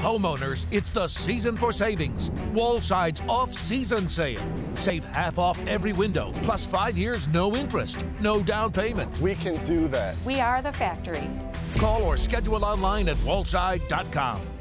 Homeowners, it's the season for savings. Wallside's off-season sale. Save half off every window, plus 5 years no interest, no down payment. We can do that. We are the factory. Call or schedule online at wallside.com.